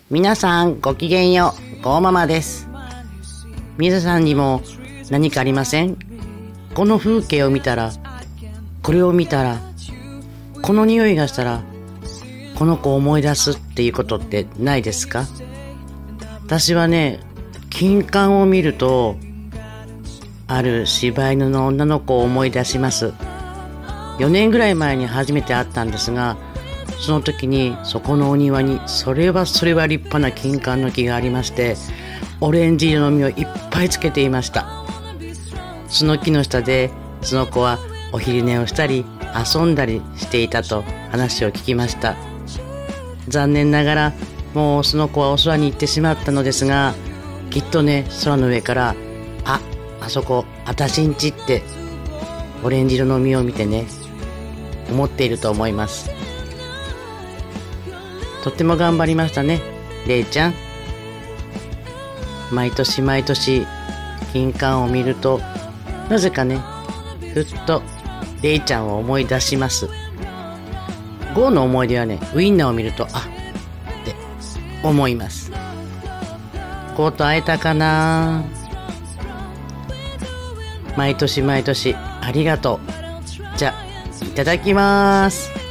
皆さんごきげんよう、ゴーママです。皆さんにも何かありません？この風景を見たら、これを見たら、この匂いがしたら、この子を思い出すっていうことってないですか？私はね、金柑を見ると、ある柴犬の女の子を思い出します。4年ぐらい前に初めて会ったんですが、その時にそこのお庭にそれは立派な金柑の木がありまして、オレンジ色の実をいっぱいつけていました。その木の下でその子はお昼寝をしたり遊んだりしていたと話を聞きました。残念ながらもうその子はお空に行ってしまったのですが、きっとね、空の上からあそこあたしんちってオレンジ色の実を見てね、思っていると思います。とっても頑張りましたね、れいちゃん。毎年毎年金柑を見ると、なぜかね、ふっとれいちゃんを思い出します。ゴーの思い出はね、ウインナーを見るとって思います。ゴーと会えたかな。毎年毎年ありがとう。じゃあいただきます。